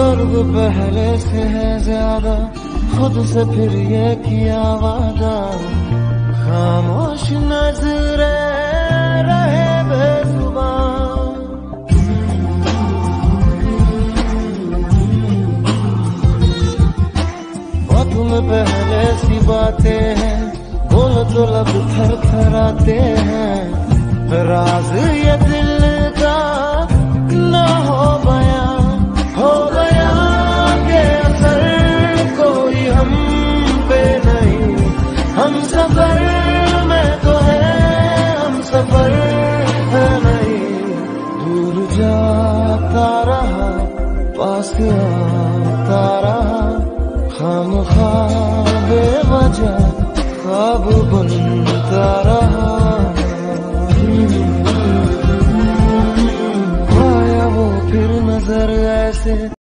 दर्द पहले से है ज्यादा, खुद से फिर ये किया वादा, खामोश नजरे रहे बेजुबान। बातों में पहले सी बातें हैं, बोलो तो लब थर थराते हैं, राज ये दिल का ना हो गया के असर कोई हम पे नहीं, हम सफर में तो है, हम सफर है नहीं। दूर जाता रहा, पास आता रहा, खामखा बेवजह ख्वाब बनता रहा। आया वो फिर नजर ऐसे